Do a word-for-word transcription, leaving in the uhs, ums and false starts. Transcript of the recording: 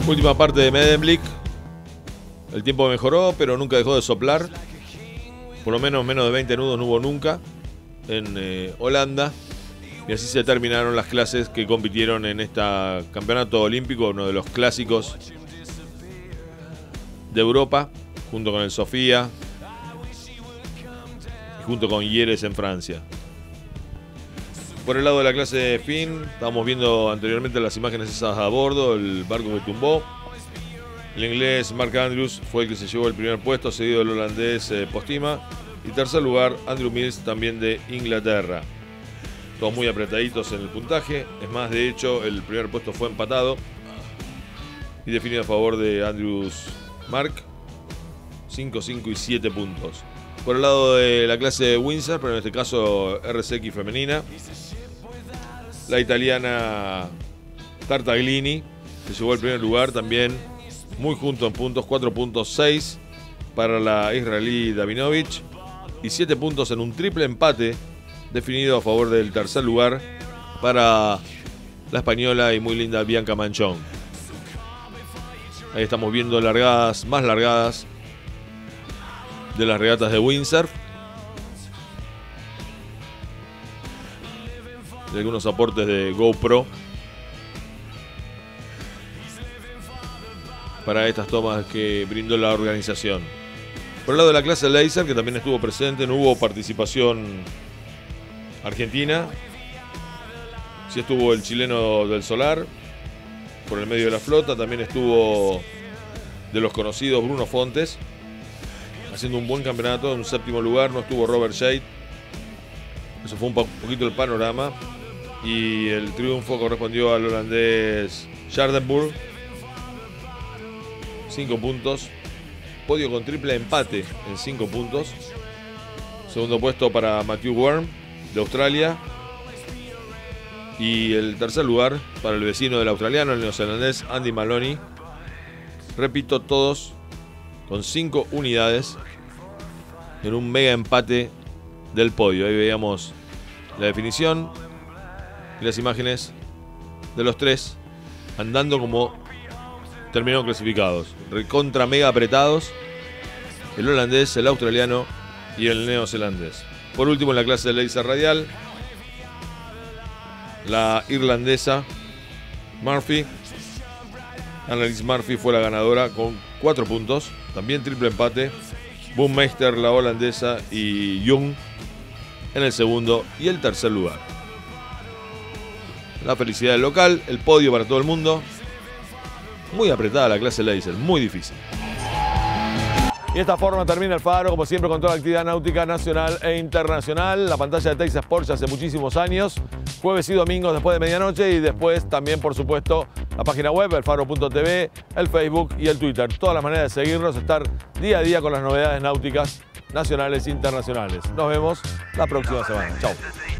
Última parte de Medemblik. El tiempo mejoró, pero nunca dejó de soplar. Por lo menos menos de veinte nudos no hubo nunca en eh, Holanda. Y así se terminaron las clases que compitieron en este campeonato olímpico, uno de los clásicos de Europa, junto con el Sofía y junto con Hieres en Francia. Por el lado de la clase de fin, estábamos viendo anteriormente las imágenes esas a bordo, el barco que tumbó. El inglés Mark Andrews fue el que se llevó el primer puesto, seguido del holandés eh, Postima. Y tercer lugar, Andrew Mills, también de Inglaterra. Todos muy apretaditos en el puntaje. Es más, de hecho, el primer puesto fue empatado y definido a favor de Andrews Mark. cinco, cinco y siete puntos. Por el lado de la clase de Windsor, pero en este caso R S X femenina, la italiana Tartaglini se llevó el primer lugar, también muy junto en puntos, cuatro puntos seis para la israelí Davinovich y siete puntos en un triple empate definido a favor del tercer lugar para la española y muy linda Bianca Manchón. Ahí estamos viendo largadas, más largadas de las regatas de windsurf. Y algunos aportes de GoPro para estas tomas que brindó la organización. Por el lado de la clase Laser, que también estuvo presente, no hubo participación argentina. Sí estuvo el chileno del Solar por el medio de la flota. También estuvo de los conocidos Bruno Fontes, haciendo un buen campeonato, en un séptimo lugar. No estuvo Robert Shade. Eso fue un poquito el panorama. Y el triunfo correspondió al holandés Jardenburg. Cinco puntos. Podio con triple empate en cinco puntos. Segundo puesto para Matthew Worm de Australia. Y el tercer lugar para el vecino del australiano, el neozelandés Andy Maloney. Repito, todos con cinco unidades en un mega empate del podio. Ahí veíamos la definición y las imágenes de los tres andando como terminaron clasificados. Recontra mega apretados. El holandés, el australiano y el neozelandés. Por último, en la clase de laser radial, la irlandesa Murphy. Annalise Murphy fue la ganadora con cuatro puntos. También triple empate. Boomeister, la holandesa, y Jung en el segundo y el tercer lugar. La felicidad del local, el podio para todo el mundo. Muy apretada la clase laser, muy difícil. Y de esta forma termina el Faro, como siempre, con toda la actividad náutica nacional e internacional. La pantalla de Texas Sports hace muchísimos años. Jueves y domingos después de medianoche. Y después también, por supuesto, la página web, el faro punto t v, el Facebook y el Twitter. Todas las maneras de seguirnos, estar día a día con las novedades náuticas nacionales e internacionales. Nos vemos la próxima semana. Chao.